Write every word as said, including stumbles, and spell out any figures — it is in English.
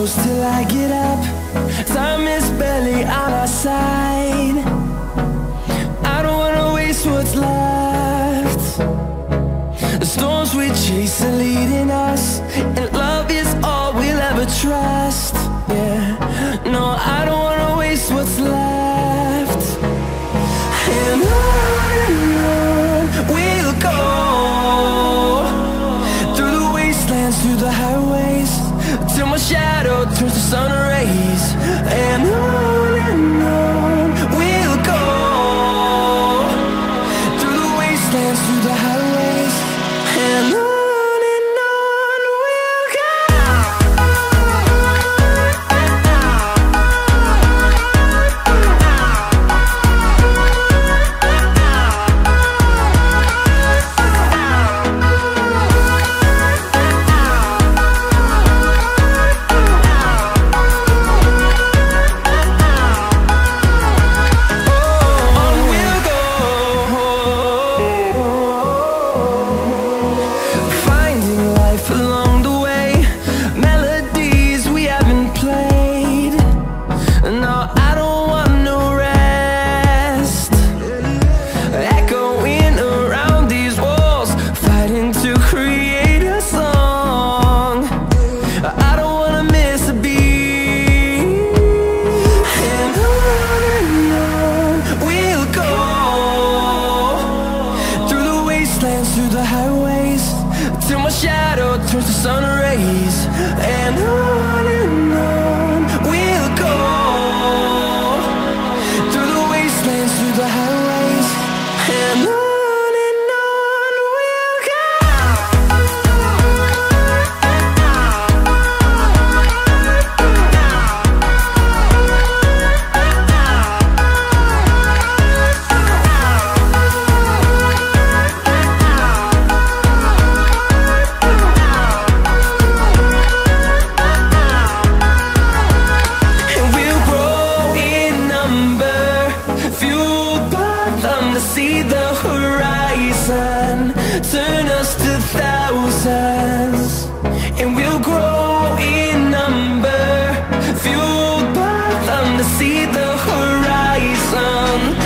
close till I get up. Time is barely on our side. I don't wanna waste what's left. The storms we chase are leading us, and love is all we'll ever trust. Yeah, no, I don't wanna waste what's left. And on and on we'll go, through the wastelands, through the highways, till my shadow turns to sun rays. And on and on we'll go, through the wastelands, through the highways, and on. Through the highways, till my shadow turns to sun rays. And on and on we'll go, through the wastelands, through the highways, and on. See the horizon turn us to thousands, and we'll grow in number, fueled by them to see the horizon.